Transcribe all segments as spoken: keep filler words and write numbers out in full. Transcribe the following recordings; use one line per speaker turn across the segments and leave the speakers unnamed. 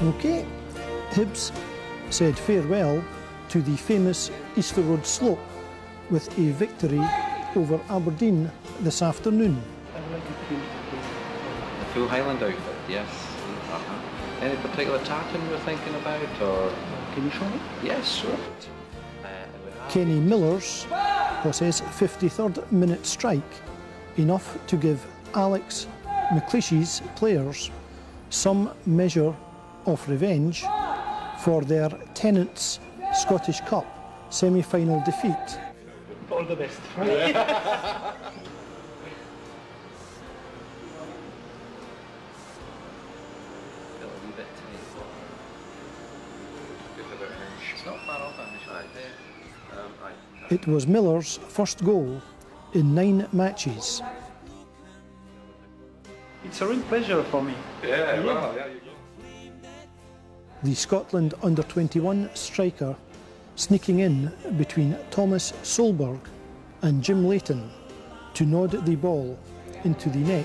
OK, Hibs said farewell to the famous Easter Road slope with a victory over Aberdeen this afternoon.
The full Highland outfit, yes. Uh-huh. Any particular tartan you're thinking about, or can you show me? Yes, sure. Uh,
Kenny Miller's was his fifty-third minute strike, enough to give Alex McLeish's players some measure of revenge for their Tennent's Scottish Cup semi-final defeat.
All the best.
It was Miller's first goal in nine matches.
It's a real pleasure for me.
Yeah, yeah. Well, yeah.
The Scotland under twenty-one striker sneaking in between Thomas Solberg and Jim Leighton to nod the ball into the net.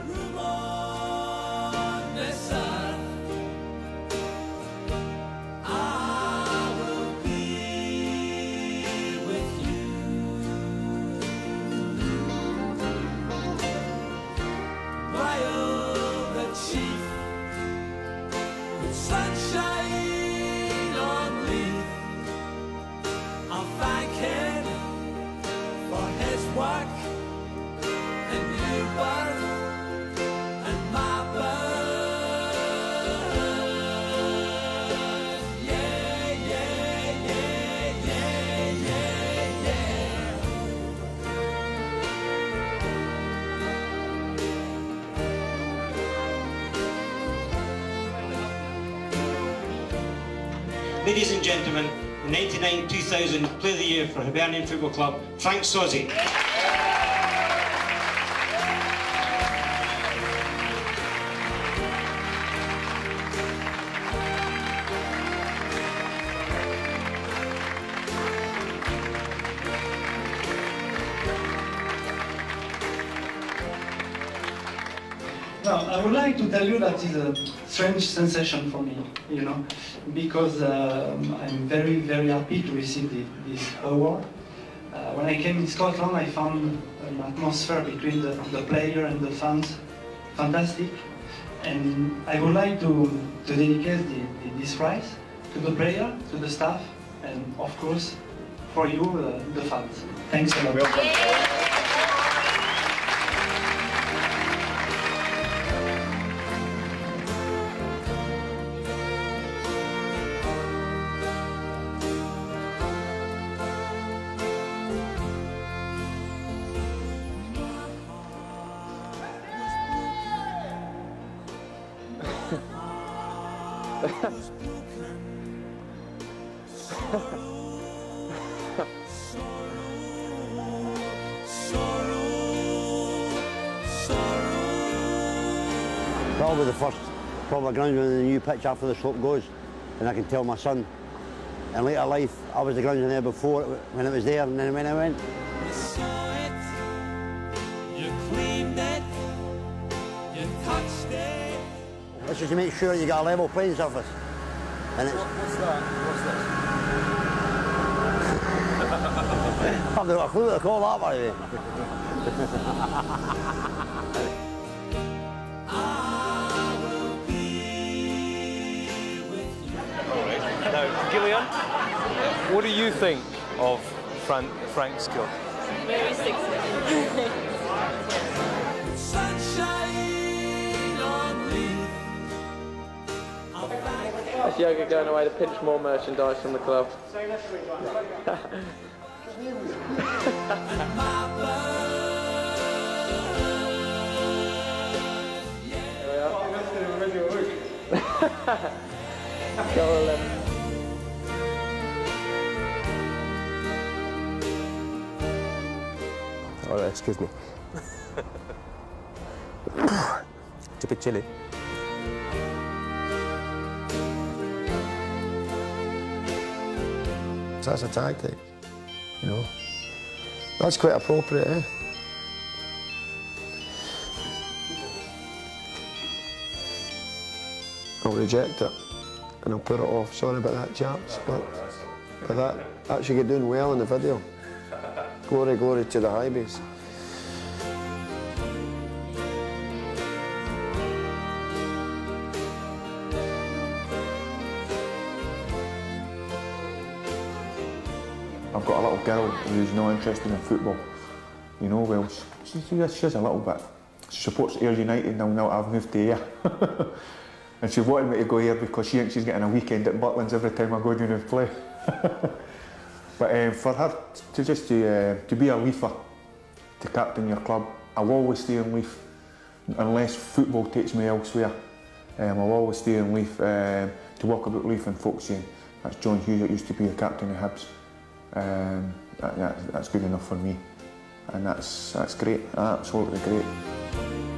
Ladies and gentlemen, the ninety-nine two thousand Player of the Year for Hibernian Football Club, Frank Sozzi.
Well, I would like to tell you that it's a strange sensation for me, you know, because um, I'm very, very happy to receive the, this award. Uh, when I came in Scotland, I found an atmosphere between the, the player and the fans fantastic, and I would like to, to dedicate the, the, this prize to the player, to the staff, and of course, for you, uh, the fans. Thanks a lot.
Welcome.
Probably the first proper groundsman in the new pitch after the slope goes, and I can tell my son in later life I was the groundsman there before when it was there, and then when I went.
You saw it, you cleaned it, you touched it.
It's just to make sure you got a level playing surface. And it's
What's that? What's this?
I've not got a clue what to call that, by the way.
Now, Gillian, what do you think of Frank, Frank's goal?
Very sexy.
That's Yoga going away to pinch more merchandise from the club. Go on,
All right, excuse me. It's a bit chilly.
That's a tactic, you know. That's quite appropriate, eh? I'll reject it. and I'll put it off. Sorry about that, chaps, but, but that actually get doing well in the video. Glory, glory to the Highways.
I've got a little girl who's not interested in football. You know, well, she, she, she's a little bit. She supports Ayr United now, now I've moved to Ayr. And she wanted me to go here because she thinks she's getting a weekend at Butlins every time I go down and play. But um, for her to just to, uh, to be a Leafer, to captain your club, I'll always stay in Leaf unless football takes me elsewhere. Um, I'll always stay in Leaf uh, to walk about Leaf and folks saying, that's John Hughes that used to be the captain of Hibs. Um, that, that, that's good enough for me, and that's, that's great, absolutely great.